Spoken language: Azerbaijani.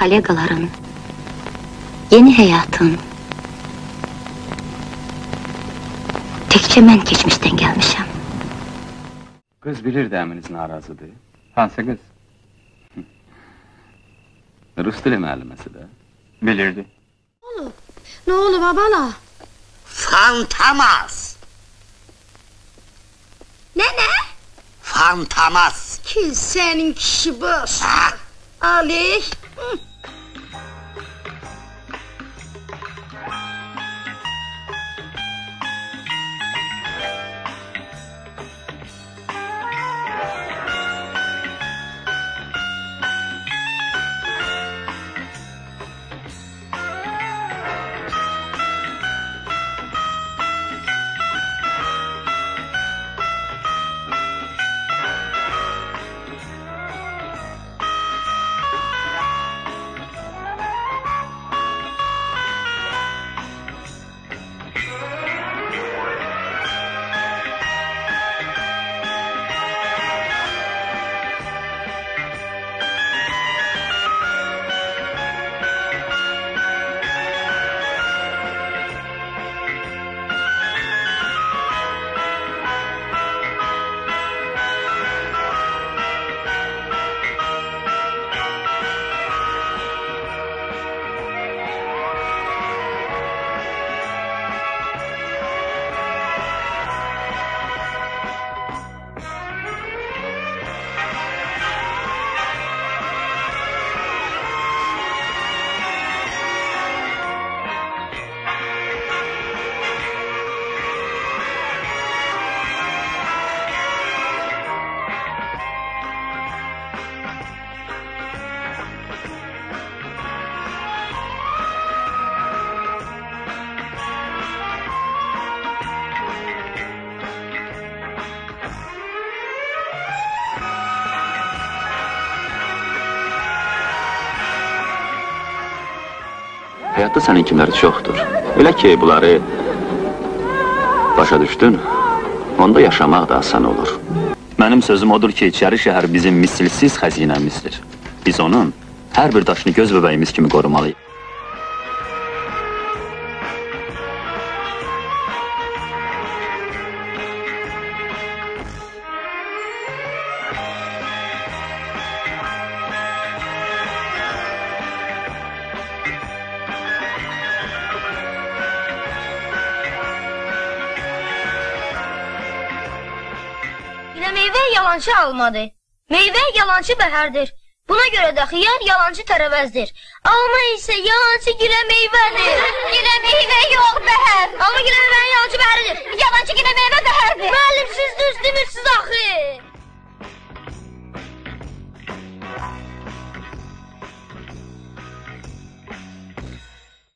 kollegaların, yeni hayatın. Tekçe mən keçmişten gelmişim. Kız bilirdi eminiz narazıdır. Hansı kız? Rus dili müəlliməsi də. Bilirdi. Ne oldu babala? Fantamas! Ne? Fantamas! Ki senin kişi boş. Ha? Ali. Həyatda sənin kimləri çoxdur. Elə ki, bunları başa düşdün, onda yaşamaq da asan olur. Mənim sözüm odur ki, İçəri şəhər bizim misilsiz xəzinəmizdir. Biz onun hər bir daşını göz bəbəyimiz kimi qorumalıyıq. Yine meyve yalancı almadı. Meyve yalancı bəhərdir. Buna görə də xiyar yalancı tərəvəzdir. Alma isə yalancı gilə meyvədir.